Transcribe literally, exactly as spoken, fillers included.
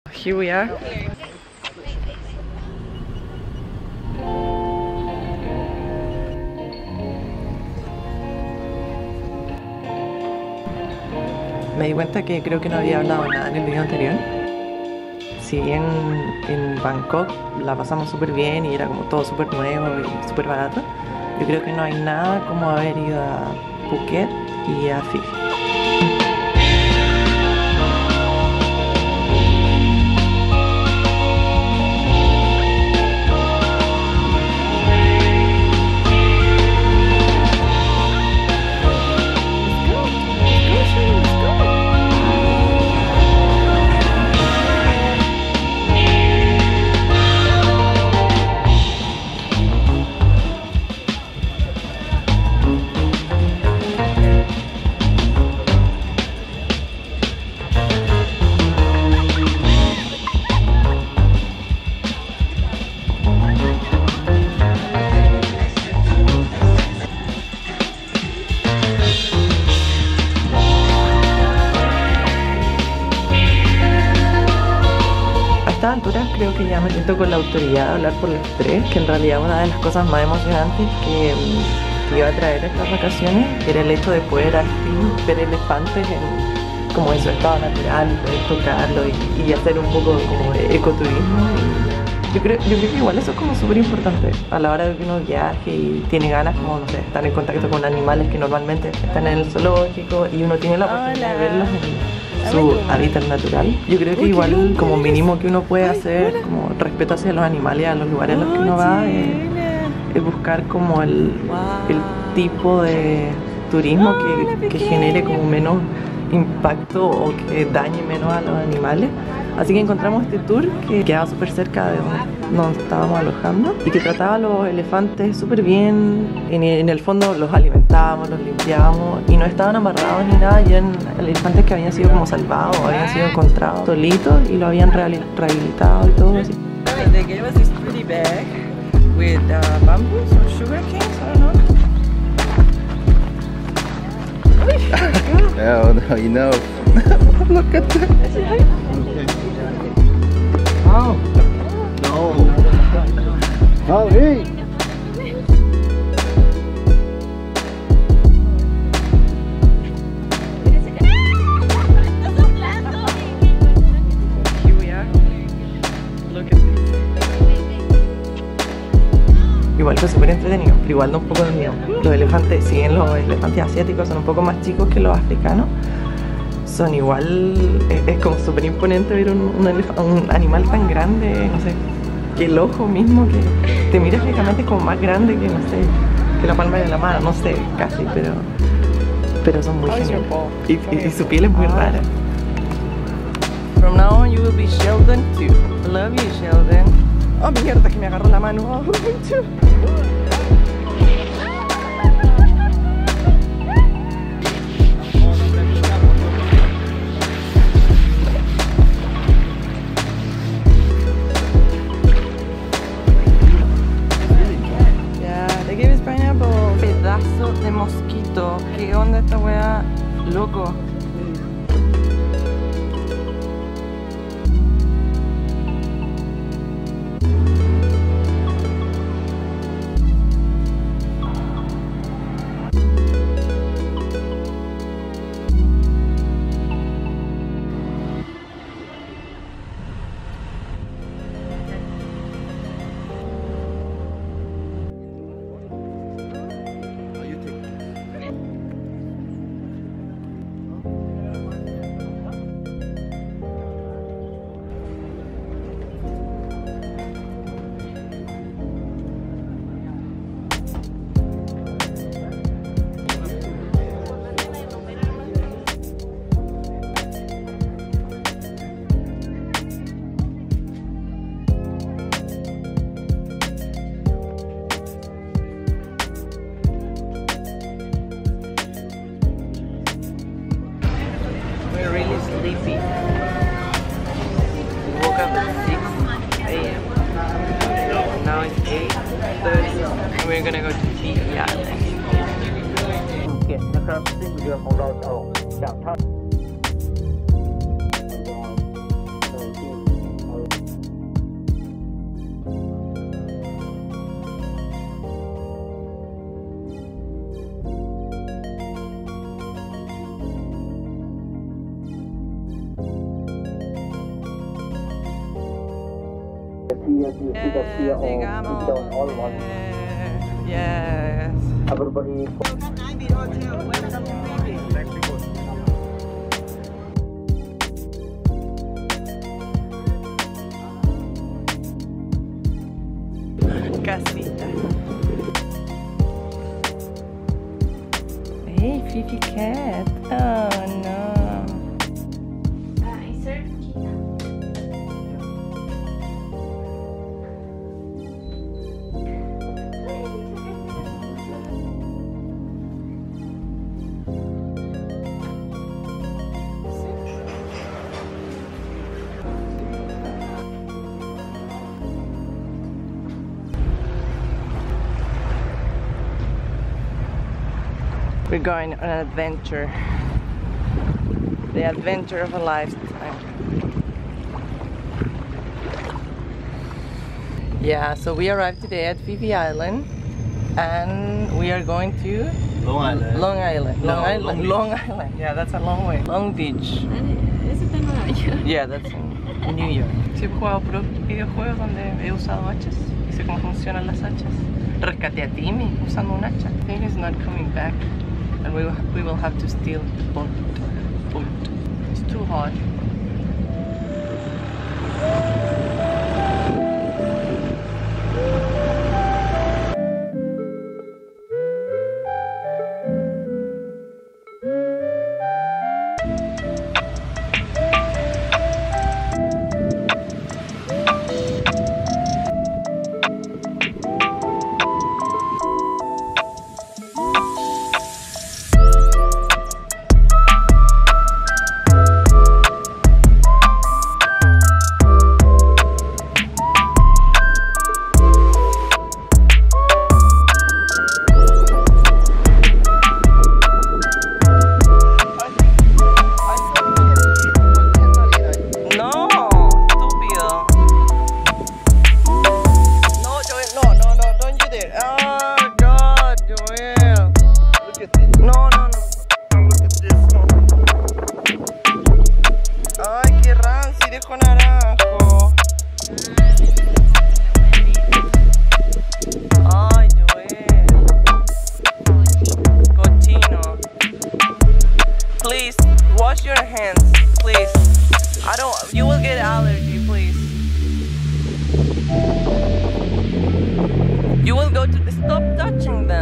Here we are. Me di cuenta que creo que no había hablado nada en el video anterior. Si bien en Bangkok la pasamos súper bien y era como todo súper nuevo y súper barato, yo creo que no hay nada como haber ido a Phuket y a Phi Phi. A estas alturas creo que ya me siento con la autoridad de hablar por los tres, que en realidad una de las cosas más emocionantes que, que iba a traer a estas vacaciones era el hecho de poder al fin ver elefantes en, como en su estado natural, poder tocarlo y, y hacer un poco como de ecoturismo. Y yo, creo, yo creo que igual eso es como súper importante a la hora de que uno viaje y tiene ganas como, no sé, estar en contacto con animales que normalmente están en el zoológico y uno tiene la oportunidad de verlos en su hábitat natural. Yo creo que igual como mínimo que uno puede hacer como respeto hacia los animales, a los lugares a los que uno va, es, es buscar como el, el tipo de turismo que, que genere como menos impacto o que dañe menos a los animales. Así que encontramos este tour que quedaba súper cerca de donde nos estábamos alojando y que trataba a los elefantes súper bien. En, en el fondo los alimentábamos, los limpiábamos y no estaban amarrados ni nada. Y eran elefantes que habían sido como salvados o habían sido encontrados solitos y lo habían rehabilitado y todo así. They gave us this pretty bag with uh, bamboos or sugar canes, I don't know. No, no, you know. Look at that. Oh. No. Oh, hey. Here we are. Look at this. Igual fue súper entretenido, pero igual da un poco de miedo. Los elefantes, si bien los elefantes asiáticos son un poco más chicos que los africanos, son igual, es, es como súper imponente ver un, un, un animal tan grande, no sé, que el ojo mismo, que te mira fijamente como más grande que, no sé, que la palma de la mano, no sé, casi, pero, pero son muy geniales. Y, y, y su piel es muy rara. From now on you will be Sheldon too. I love you, Sheldon. Oh, mierda, que me agarró la mano. Oh, pedazo de mosquito. ¿Qué onda esta wea? Loco. Sleepy. We woke up at six A M Now it's eight thirty and we're gonna go to Phi Phi Island. เก็บนะครับซึ่งเรือของเราจะออกจากท่า Llegamos. Yes. Everybody. Casita. Hey, Fifi Cat. Oh no. We're going on an adventure. The adventure of a lifetime. Yeah, so we arrived today at Phi Island and we are going to Long Island. Long Island. No, Long Island. Long Long Island. Yeah, that's a long way. Long Beach. Eso está en Nueva York. Yeah, that's in New York. Sí, he jugado puros videojuegos donde he usado hachas y sé cómo funcionan las hachas. Rescaté a Timmy usando un hacha. I think he's not coming back. And we will, we will have to steal the boat. boat. It's too hot. Please wash your hands, please. I don't, you will get allergy, please. You will go to, stop touching them.